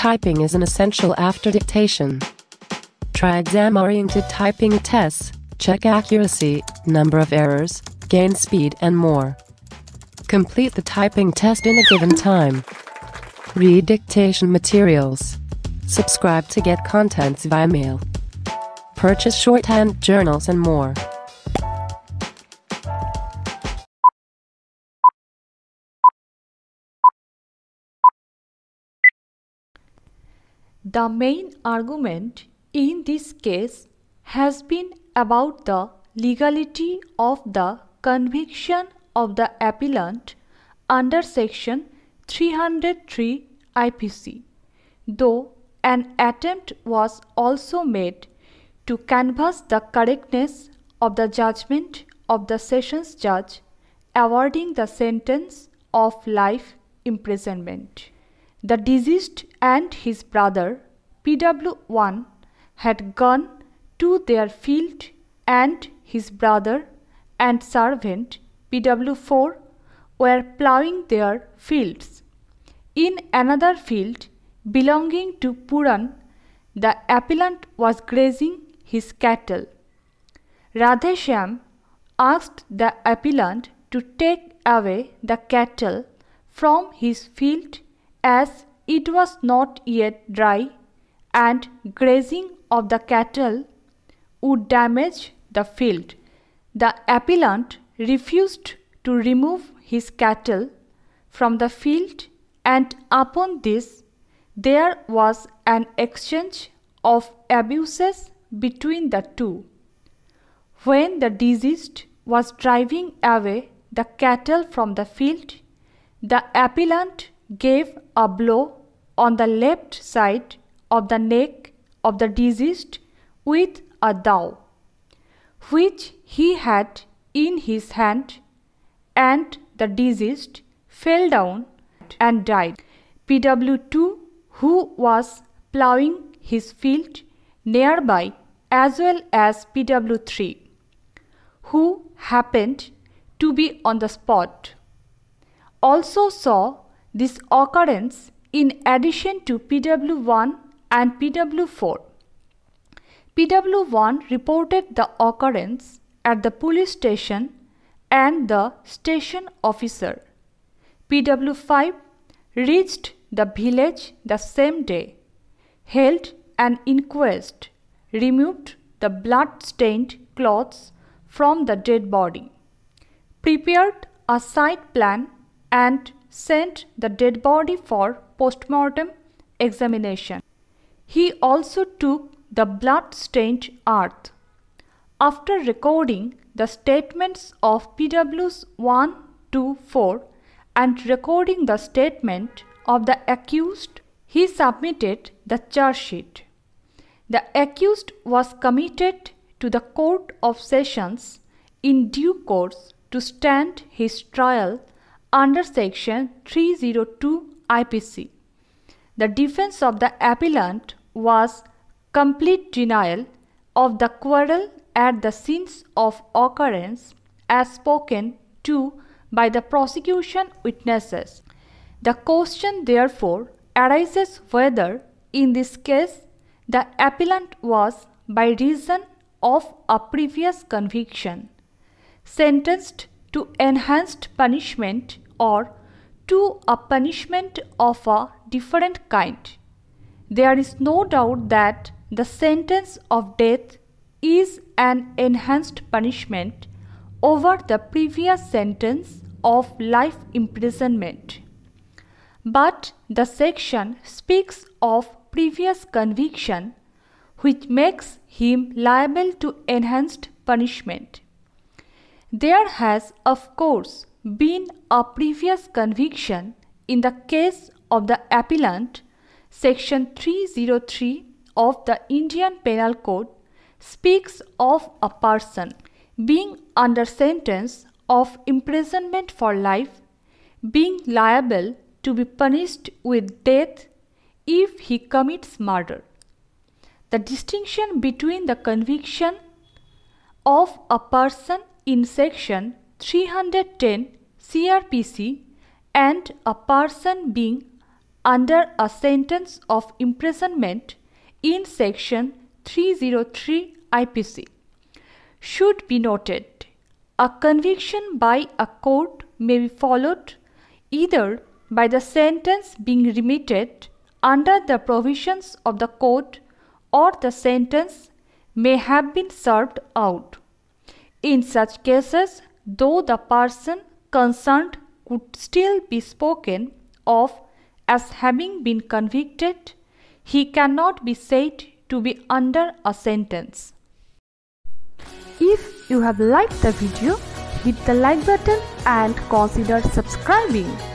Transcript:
typing is an essential after dictation. Try exam-oriented typing tests, check accuracy, number of errors, gain speed and more. Complete the typing test in a given time. Read dictation materials. Subscribe to get contents via mail. Purchase shorthand journals and more. The main argument in this case has been about the legality of the conviction of the appellant under Section 303 IPC, though an attempt was also made to canvass the correctness of the judgment of the Sessions Judge awarding the sentence of life imprisonment. The deceased and his brother PW1 had gone to their field, and his brother and servant PW4 were ploughing their fields. In another field belonging to Puran, the appellant was grazing his cattle. Radheshyam asked the appellant to take away the cattle from his field as it was not yet dry, and grazing of the cattle would damage the field. The appellant refused to remove his cattle from the field, and upon this there was an exchange of abuses between the two. When the deceased was driving away the cattle from the field, the appellant gave a blow on the left side of the neck of the deceased with a dao, which he had in his hand, and the deceased fell down and died. PW2, who was ploughing his field nearby, as well as PW3, who happened to be on the spot, also saw this occurrence in addition to PW1 and PW4. PW1 reported the occurrence at the police station and the station officer. PW5 reached the village the same day, held an inquest, removed the blood-stained clothes from the dead body, prepared a site plan, and sent the dead body for post-mortem examination. He also took the blood-stained earth. After recording the statements of PWs 1, 2, 4 and recording the statement of the accused, he submitted the charge sheet. The accused was committed to the Court of Sessions in due course to stand his trial under Section 302 IPC. The defense of the appellant was complete denial of the quarrel at the scenes of occurrence as spoken to by the prosecution witnesses. The question therefore arises whether, in this case, the appellant was, by reason of a previous conviction, sentenced to enhanced punishment or to a punishment of a different kind. There is no doubt that the sentence of death is an enhanced punishment over the previous sentence of life imprisonment. But the section speaks of previous conviction, which makes him liable to enhanced punishment. There has, of course, been a previous conviction in the case of the appellant. Section 303 of the Indian Penal Code speaks of a person being under sentence of imprisonment for life being liable to be punished with death if he commits murder. The distinction between the conviction of a person in Section 310 CRPC and a person being under a sentence of imprisonment in Section 303 IPC. Should be noted, a conviction by a court may be followed either by the sentence being remitted under the provisions of the code or the sentence may have been served out. In such cases, though the person concerned could still be spoken of as having been convicted, he cannot be said to be under a sentence. If you have liked the video, hit the like button and consider subscribing.